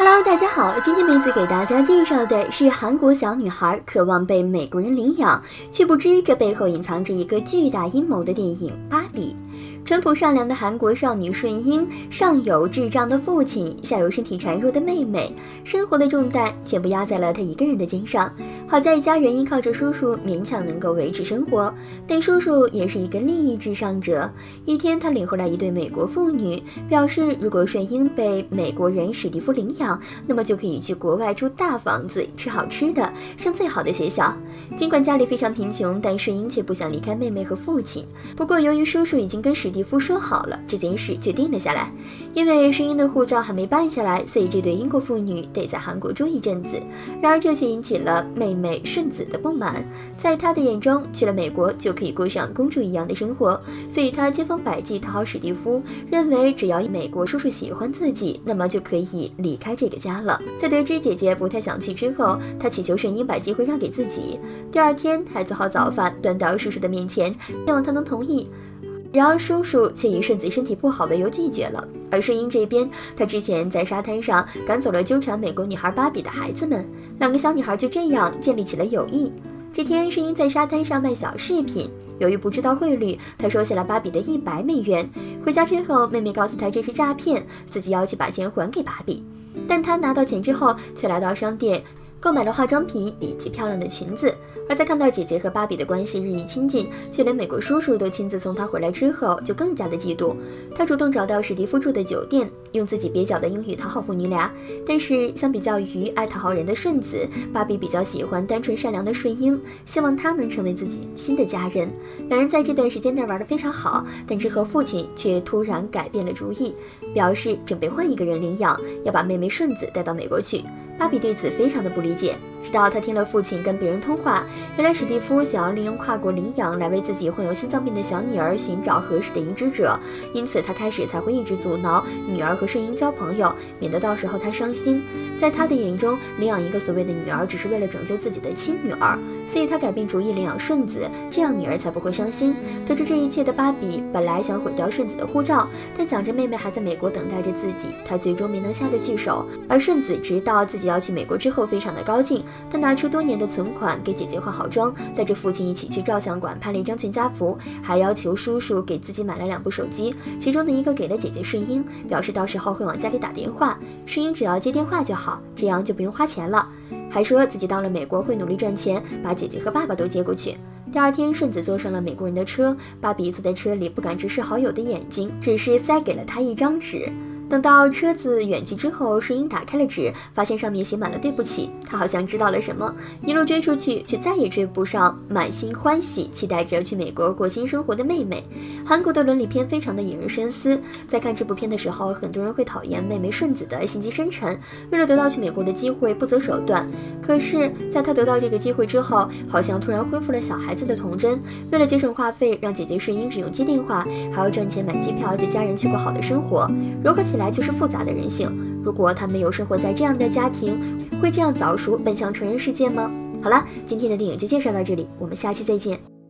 Hello， 大家好，今天梅子给大家介绍的是韩国小女孩渴望被美国人领养，却不知这背后隐藏着一个巨大阴谋的电影《芭比》。淳朴善良的韩国少女顺英，上有智障的父亲，下有身体孱弱的妹妹，生活的重担全部压在了她一个人的肩上。好在家人依靠着叔叔勉强能够维持生活，但叔叔也是一个利益至上者。一天，他领回来一对美国妇女，表示如果顺英被美国人史蒂夫领养，那么就可以去国外住大房子，吃好吃的，上最好的学校。尽管家里非常贫穷，但顺英却不想离开妹妹和父亲。不过由于叔叔已经跟史蒂夫说好了，这件事就定了下来。因为顺英的护照还没办下来，所以这对英国妇女得在韩国住一阵子。然而这却引起了妹妹顺子的不满，在她的眼中，去了美国就可以过上公主一样的生活，所以她千方百计讨好史蒂夫，认为只要美国叔叔喜欢自己，那么就可以离开这个家了。在得知姐姐不太想去之后，她祈求顺英把机会让给自己。第二天，还做好早饭端到叔叔的面前，希望他能同意。然而叔叔却以顺子身体不好为由拒绝了。而顺英这边，她之前在沙滩上赶走了纠缠美国女孩芭比的孩子们，两个小女孩就这样建立起了友谊。这天，顺英在沙滩上卖小饰品，由于不知道汇率，她收下了芭比的100美元。回家之后，妹妹告诉她这是诈骗，自己要去把钱还给芭比。但她拿到钱之后，却来到商店购买了化妆品以及漂亮的裙子。而在看到姐姐和芭比的关系日益亲近，却连美国叔叔都亲自送她回来之后，就更加的嫉妒。她主动找到史蒂夫住的酒店，用自己蹩脚的英语讨好父女俩。但是相比较于爱讨好人的顺子，芭比比较喜欢单纯善良的顺英，希望她能成为自己新的家人。两人在这段时间内玩得非常好，但之后父亲却突然改变了主意，表示准备换一个人领养，要把妹妹顺子带到美国去。芭比对此非常的不理解，直到她听了父亲跟别人通话，原来史蒂夫想要利用跨国领养来为自己患有心脏病的小女儿寻找合适的移植者，因此他开始才会一直阻挠女儿和顺英交朋友，免得到时候她伤心。在他的眼中，领养一个所谓的女儿只是为了拯救自己的亲女儿，所以他改变主意领养顺子，这样女儿才不会伤心。得知这一切的芭比本来想毁掉顺子的护照，但想着妹妹还在美国等待着自己，她最终没能下得去手。而顺子直到自己要去美国之后非常的高兴，她拿出多年的存款给姐姐化好妆，带着父亲一起去照相馆拍了一张全家福，还要求叔叔给自己买了2部手机，其中的一个给了姐姐顺英，表示到时候会往家里打电话，顺英只要接电话就好，这样就不用花钱了。还说自己到了美国会努力赚钱，把姐姐和爸爸都接过去。第二天，顺子坐上了美国人的车，芭比坐在车里不敢直视好友的眼睛，只是塞给了他一张纸。等到车子远去之后，顺英打开了纸，发现上面写满了对不起。她好像知道了什么，一路追出去，却再也追不上满心欢喜期待着去美国过新生活的妹妹。韩国的伦理片非常的引人深思，在看这部片的时候，很多人会讨厌妹妹顺子的心机深沉，为了得到去美国的机会不择手段。可是在她得到这个机会之后，好像突然恢复了小孩子的童真，为了节省话费，让姐姐顺英只用接电话，还要赚钱买机票，接家人去过好的生活。融合起来就是复杂的人性。如果他没有生活在这样的家庭，会这样早熟奔向成人世界吗？好了，今天的电影就介绍到这里，我们下期再见。